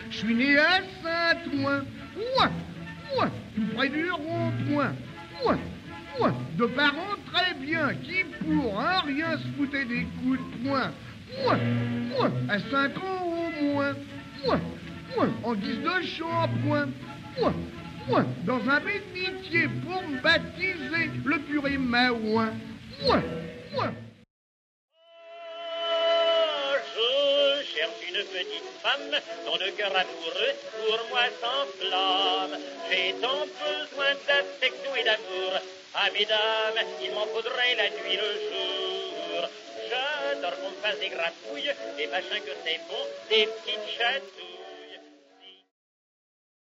Je suis né à Saint-Ouen, ouin, ouin, tout près du rond-point, ouin, ouin, de parents très bien, qui pour un rien se foutaient des coups de poing, ouin, ouin, à 5 ans au moins, ouin, ouin, en guise de shampoing, ouin, ouin, dans un bénitier pour me baptiser le curé Maouin, ouin, ouin. Je cherche une petite femme dont le cœur amoureux pour moi s'enflamme. J'ai tant besoin d'affection et d'amour. Ah mesdames, il m'en faudrait la nuit le jour. J'adore qu'on me fasse des grapouilles, des machins que c'est bon, des petites chatouilles.